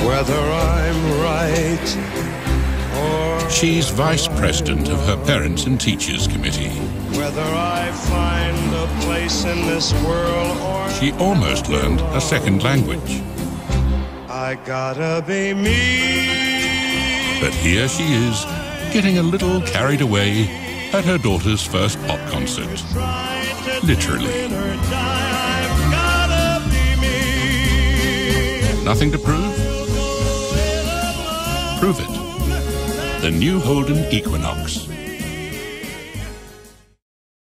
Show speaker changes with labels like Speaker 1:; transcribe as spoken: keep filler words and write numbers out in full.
Speaker 1: whether I'm right or
Speaker 2: She's vice president of her Parents and Teachers Committee.
Speaker 1: whether I find a place in this world or
Speaker 2: She almost learned a second language.
Speaker 1: I gotta be me.
Speaker 2: But here she is, getting a little carried away at her daughter's first pop concert. Literally. Nothing to prove? Prove it. The new Holden Equinox.